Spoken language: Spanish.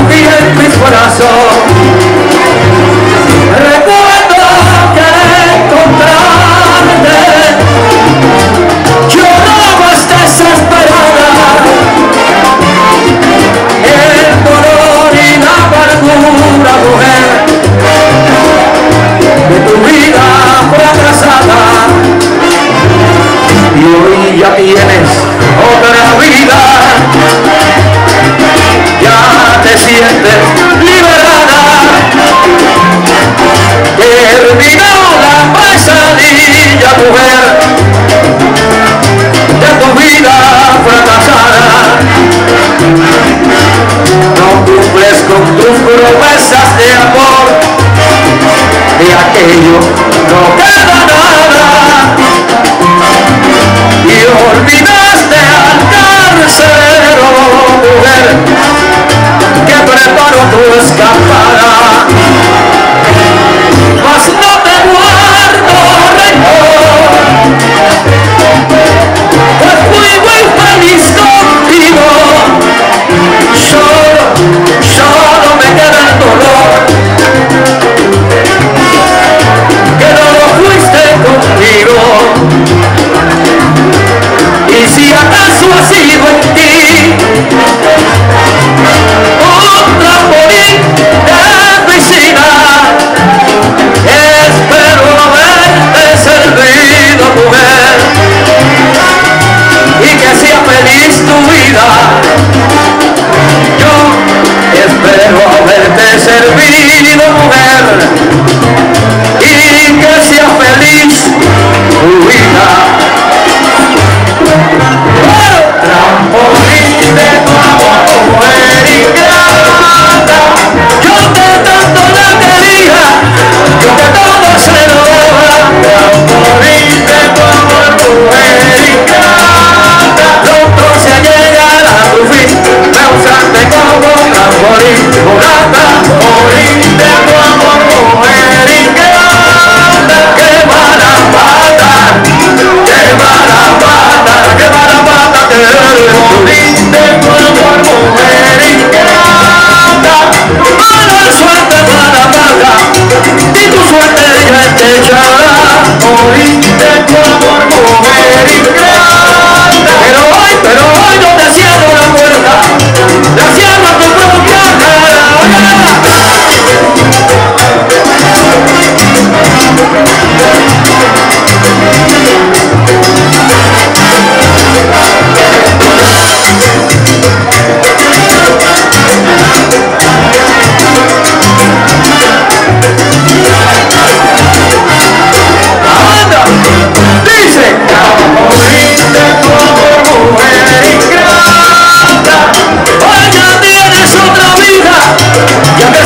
refugio en mi corazón. Recuerdo que al encontrarte lloraba hasta desesperada. El dolor y la amargura, mujer, de tu vida fracasada. Y hoy ya tienes otra vida, ya te sientes liberada. Terminó la pesadilla, mujer, de tu vida fracasada. No cumples con tus promesas de amor, de aquello no queda nada. Y olvidaste al carcelero, mujer, que preparó tu escapada. Mas no te guardo rencor, pues fui muy feliz contigo. Solo me queda el dolor, que no lo fuiste contigo. Y si acaso ha sido en ti un trampolín de piscina, espero haberte servido, mujer, y que sea feliz tu vida. Yo espero haberte servido, mujer, y que sea feliz tu vida. Trampolín de tu amor, mujer ingrata. Yo que tanto la quería, yo que todo se lo daba. Trampolín de tu amor, mujer ingrata. Pronto se llegará a tu fin, me usaste como trampolín, morata. Trampolín de tu amor, mujer ingrata. Qué mala pata, qué mala pata, qué mala pata. Trampolín de tu amor, mujer ingrata. Mala suerte, mala paga, y tu suerte ya te echará. Trampolín de tu amor, mujer ingrata. Pero hoy no te cierro la puerta, la cierro a tu propia cara. Dice, trampolín de tu amor, mujer ingrata. Hoy ya tienes otra vida, ya que